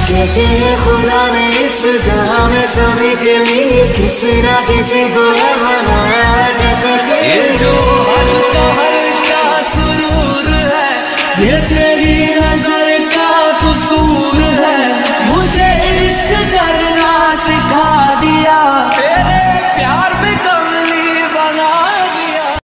कहते हैं खुदा ने इस जहां में सभी के लिए किसी ना किसी को बनाया है, जैसे कि ये जो हल्का हल्का सुरूर है ये तेरी